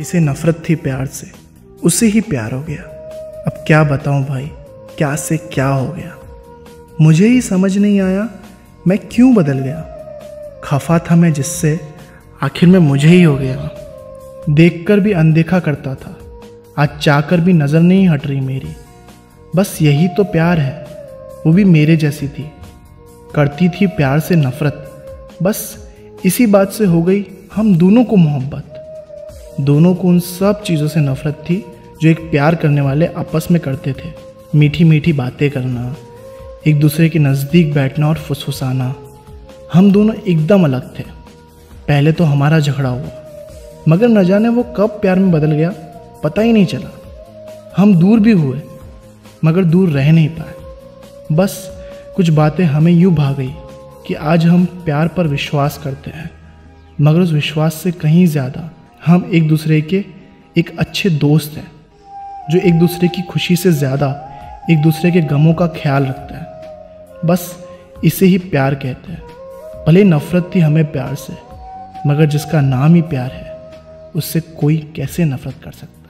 जिसे नफरत थी प्यार से, उसे ही प्यार हो गया। अब क्या बताऊं भाई, क्या से क्या हो गया। मुझे ही समझ नहीं आया मैं क्यों बदल गया। खफा था मैं जिससे, आखिर में मुझे ही हो गया। देखकर भी अनदेखा करता था, आज चाहकर भी नज़र नहीं हट रही मेरी। बस यही तो प्यार है, वो भी मेरे जैसी थी। करती थी प्यार से नफरत, बस इसी बात से हो गई हम दोनों को मोहब्बत। दोनों को उन सब चीज़ों से नफरत थी जो एक प्यार करने वाले आपस में करते थे। मीठी मीठी बातें करना, एक दूसरे के नज़दीक बैठना और फुसफुसाना। हम दोनों एकदम अलग थे। पहले तो हमारा झगड़ा हुआ, मगर न जाने वो कब प्यार में बदल गया, पता ही नहीं चला। हम दूर भी हुए, मगर दूर रह नहीं पाए। बस कुछ बातें हमें यूँ भा गई कि आज हम प्यार पर विश्वास करते हैं, मगर उस विश्वास से कहीं ज़्यादा हम एक दूसरे के एक अच्छे दोस्त हैं, जो एक दूसरे की खुशी से ज़्यादा एक दूसरे के गमों का ख्याल रखते हैं। बस इसे ही प्यार कहते हैं। भले नफ़रत थी हमें प्यार से, मगर जिसका नाम ही प्यार है, उससे कोई कैसे नफरत कर सकता है।